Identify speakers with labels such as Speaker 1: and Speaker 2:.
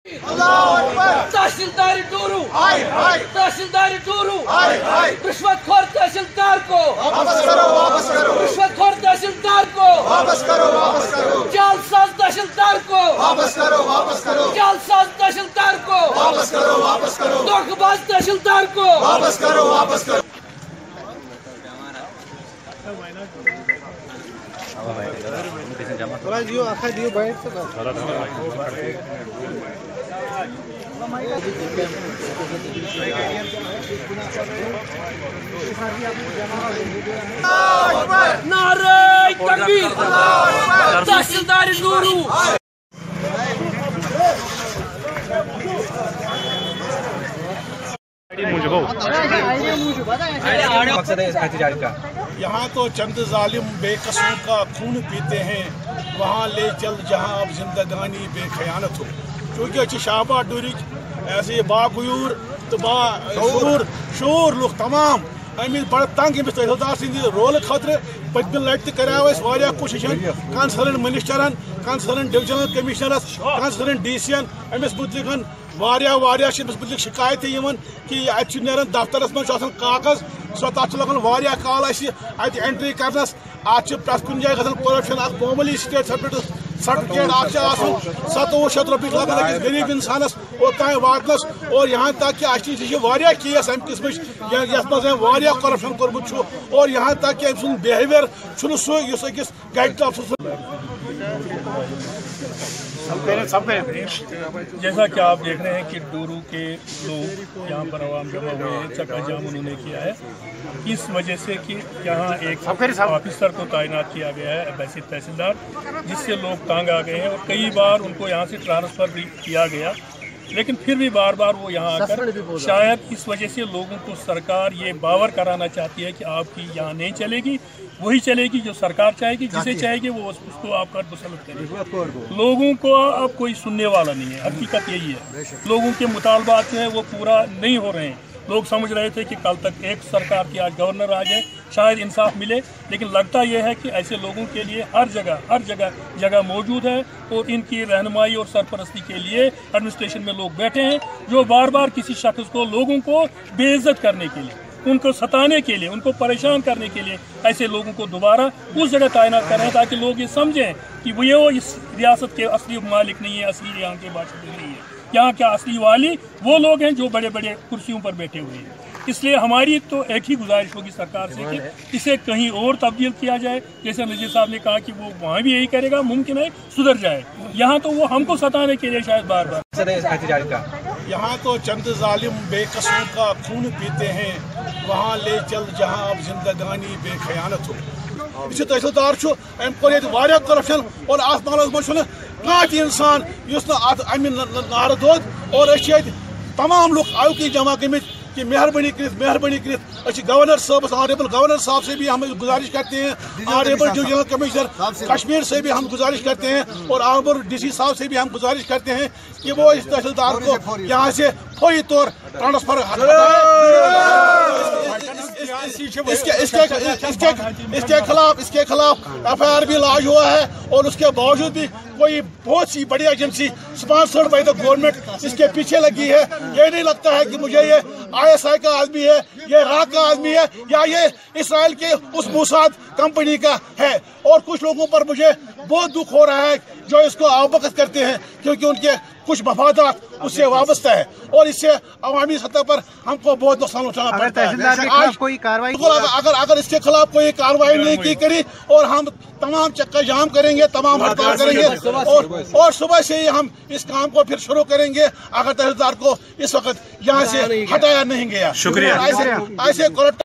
Speaker 1: तहसीलदार डोरू तहसीलदार डोरू रिश्वतखोर तहसीलदार को रिश्वतखोर तहसीलदार को जालसाज तहसीलदार को जालसाज तहसीलदार को धोखेबाज तहसीलदार को नारे तकबीर तहसीलदार डोरू
Speaker 2: यहाँ तो चंद जालिम बेकसूर का खून पीते हैं, वहाँ ले चल जहाँ अब जिंदगानी बेखयानत हो। चूँकि अच्छी शाहबा डूरिच ऐसे बागूर तो शोर लोग तमाम अमिस बड़ तंग अमिस तहसीलदार सद रोल खतर पत्म लटि कराव कोशिश कंसर्न मिनिस्टरन कंसर्न डिविजनल कमिश्नरस कंसर्न डीसीयन अमिस मुतलिक मुतलिक शिकायत कि अन दफ्तरस मज कागज सो तथ लगन काल एंट्री करनस प्रत कुन जाए करप्शन मामूली स्टेट सर्टिफिकेट 2700 रुपये लगन अकिस गरीब इंसानस ओतान वातनस और यहाँ तक कि केस अम किस्म करप्शन कोर्मुत और यहाँ तक कि अम बिहेवियर सह अकिस गैजेट अफसर।
Speaker 3: जैसा कि आप देख रहे हैं कि डोरू के लोग यहाँ पर आवाम जमा हुए हैं, चक्का जाम उन्होंने किया है इस वजह से कि यहाँ एक ऑफिसर को तैनात किया गया है वैसे तहसीलदार, जिससे लोग तंग आ गए हैं और कई बार उनको यहाँ से ट्रांसफ़र भी किया गया, लेकिन फिर भी बार बार वो यहाँ आकर शायद इस वजह से लोगों को सरकार ये बावर कराना चाहती है कि आपकी यहाँ नहीं चलेगी, वही चलेगी जो सरकार चाहेगी, जिसे चाहेगी वो उसको आपका मुसलत करेगी। लोगों को अब कोई सुनने वाला नहीं है, हकीकत यही है। लोगों के मुतालबात जो है वो पूरा नहीं हो रहे हैं। लोग समझ रहे थे कि कल तक एक सरकार की आज गवर्नर आ जाए शायद इंसाफ मिले, लेकिन लगता यह है कि ऐसे लोगों के लिए हर जगह मौजूद है और इनकी रहनुमाई और सरपरस्ती के लिए एडमिनिस्ट्रेशन में लोग बैठे हैं जो बार बार किसी शख्स को लोगों को बेइज्जत करने के लिए, उनको सताने के लिए, उनको परेशान करने के लिए ऐसे लोगों को दोबारा उस जगह तैनात कर रहे हैं ताकि लोग ये समझें कि वो इस रियासत के असली मालिक नहीं है, असली यहाँ के बादशाह नहीं है। यहाँ के असली वाली वो लोग हैं जो बड़े बड़े कुर्सियों पर बैठे हुए हैं। इसलिए हमारी तो एक ही गुजारिश होगी सरकार से कि इसे कहीं और तब्दील किया जाए। जैसे नजीर साहब ने कहा कि वो वहाँ भी यही करेगा, मुमकिन है सुधर जाए। यहाँ तो वो हमको सताने के लिए शायद बार बार।
Speaker 2: यहाँ तो चंद जालिम बेकसूर का खून पीते हैं, वहाँ ले चल जहाँ अब जिंदगानी बेखयानत हो। तहसीलदार अम कोर करप्शन और अत मामलस मज कह इंसान नार दोद और तमाम लोग आउकी जमा गमित कि मेहरबानी कर गवर्नर साहब ऑनरेबल गवर्नर साहब से भी हम गुजारिश करते हैं, ऑनरेबल डिविजनल कमिश्नर कश्मीर से भी हम गुजारिश करते हैं और ऑनरेबल डीसी साहब से भी हम गुजारिश करते हैं कि वो इस तहसीलदार को यहाँ से फौरी तौर ट्रांसफर इसके खिलाफ FIR भी लॉन्च हुआ है और उसके बावजूद भी कोई बहुत सी बड़ी agency sponsored by the government इसके पीछे लगी है। ये नहीं लगता है कि मुझे ये ISI का आदमी है, ये राग का आदमी है या ये इसराइल के उस मोसाद कंपनी का है। और कुछ लोगों पर मुझे बहुत दुख हो रहा है जो इसको अवगत करते हैं क्योंकि उनके कुछ मफादात उससे वाबस्ता है और इससे अवामी सतह पर हमको बहुत नुकसान उठाना पड़ता है। आज कोई कार्रवाई अगर इसके खिलाफ कोई कार्रवाई नहीं की करी और हम तमाम चक्का जाम करेंगे, तमाम हड़ताल करेंगे और सुबह से ही हम इस काम को फिर शुरू करेंगे अगर तहसीलदार को इस वक्त यहाँ से हटाया नहीं गया। शुक्रिया। ऐसे